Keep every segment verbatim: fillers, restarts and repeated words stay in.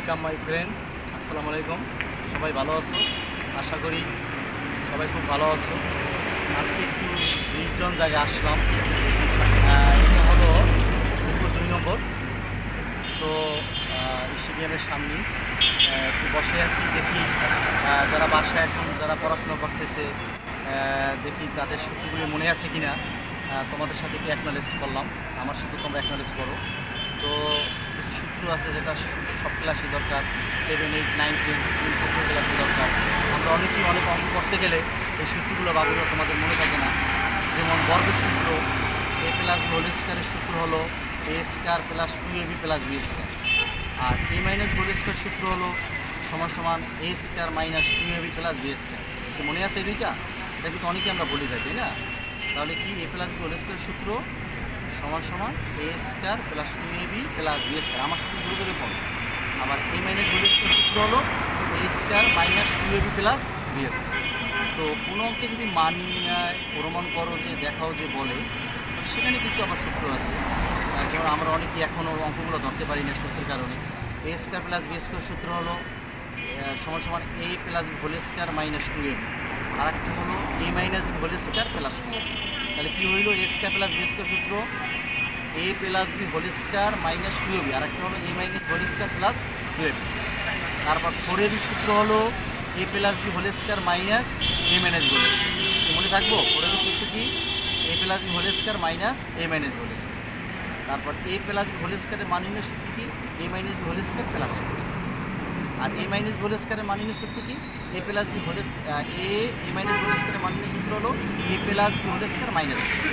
Welcome my friend. আসসালামু আলাইকুম। সবাই ভালো আছো? আশা করি সবাই খুব ভালো আছো। আজকে একটু নির্জন জায়গায় আসলাম। এটা হলো মিরপুর দুই নম্বর। তো স্টেডিয়ামের সামনে একটু বসে আছি, দেখি যারা বাসায় এখন যারা পড়াশোনা করতেছে দেখি তাদের সূত্রগুলি মনে আছে কি না। তোমাদের সাথে একটু অ্যাকনোলেজ করলাম, আমার সাথে তোমরা অ্যাকনোলেজ করো। তো কিছু সূত্র আছে যেটা সব ক্লাসই দরকার, সেভেন এইট নাইন টেন প্রত্যেক ক্লাসই দরকার। আমরা অনেকেই অনেক অঙ্ক করতে গেলে এই সূত্রগুলো বাবুরা তোমাদের মনে থাকে না। যেমন বর্গের সূত্র, এ প্লাস বি হোল স্কোয়ারের সূত্র হলো a square plus two a b plus b square, আর এ মাইনাস হোল স্কোয়ার সূত্র হলো সমান সমান a square minus two a b plus b square. তো মনে আছে এই দুইটা? এটা কিন্তু অনেকে আমরা বলে যাই, তাই না? তাহলে কি a plus b whole square সূত্র সমান সমান a square plus two a b plus b square. আমার সাথে জোরে জোরে পড়ো। আবার এ মাইনাস হোল স্কোয়ার সূত্র হলো a square minus two a b plus b square. তো কোনো অঙ্কে যদি মান নির্ণয় প্রমাণ করো যে দেখাও যে বলে, সেখানে কিছু আবার সূত্র আছে। যেমন আমরা অনেকেই এখনও অঙ্কগুলো ধরতে পারি না সূত্রের কারণে। A square plus b square সূত্র হলো সমান সমান a plus b whole square minus two a b, আর একটা হলো a minus b whole square plus two a b. তাহলে কী হইল? A square plus b square সূত্র a plus b whole square minus two a b, আর একটা হলো a minus whole square plus two a b. তারপর four a b সূত্র হলো a plus b whole square minus a minus whole square. মনে থাকবো four a b সূত্র কি? A plus b whole square minus a minus whole square. তারপর a plus b whole স্কোয়ারের মান নির্ণয়ের সূত্র কি? A minus b whole square plus four. আর এ মাইনাস হোল স্কোয়ারের মান নির্ণয়ের সূত্র কি? A plus b whole a a minus whole স্কোয়ারের মান নির্ণয়ের সূত্র হলো a plus b whole square minus four.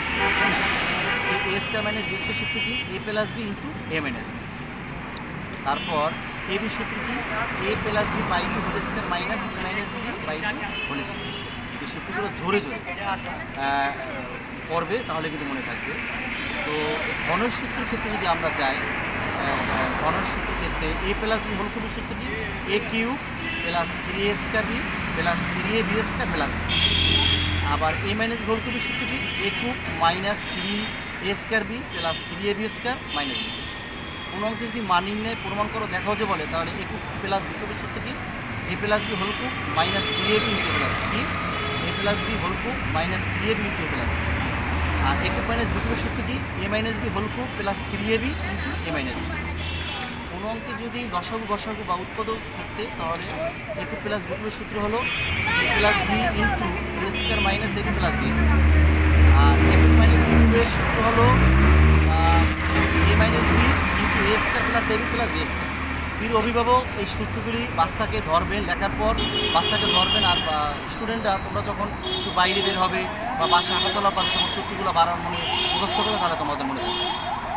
A square minus b square সূত্র কি? A plus b into a minus b. তারপর এ বি সূত্র কি? A plus b by two whole square minus a minus B by two whole square. এই সূত্রগুলো জোরে জোরে পড়বে, তাহলে কিন্তু মনে থাকবে। তো ঘনের সূত্রের ক্ষেত্রে যদি আমরা যাই, ঘনের সূত্রের ক্ষেত্রে এ প্লাস বি হোল কিউবের সূত্র কি? A cube plus three a square b plus three a b square plus b. আবার এ মাইনাস হোল কিউবের সূত্র কি? A cube minus three a square b plus three a b square minus b. কোনো অঙ্কে যদি মান নির্ণয় প্রমাণ করো দেখাও যে বলে, তাহলে এ কিউব প্লাস বি কিউবের সূত্র কি? A plus b whole cube minus three a b into plus b. A plus b whole cube minus three a b into plus b. আর এ কিউব মাইনাস বি কিউবের সূত্র কি? A minus b whole cube plus three a b into a minus b. কোনো অঙ্কে যদি লসাগু গসাগু বা উৎপাদক করতে, তাহলে এ কিউব প্লাস বি কিউবের সূত্র হলো a plus b into a square minus a b plus b square. আর এ কিউব মাইনাস বি কিউবের সূত্র হলো a minus b into a square plus a b plus b square. প্রিয় অভিভাবক, এই সূত্রগুলি বাচ্চাকে ধরবেন, লেখার পর বাচ্চাকে ধরবেন। আর স্টুডেন্টরা তোমরা যখন একটু বাইরে বের হবে বা বাসা হাঁটাচলা করবে, তখন সূত্রগুলো বাড়ার মনে মুখস্থ করবে, তাহলে তোমাদের মনে থাকবে।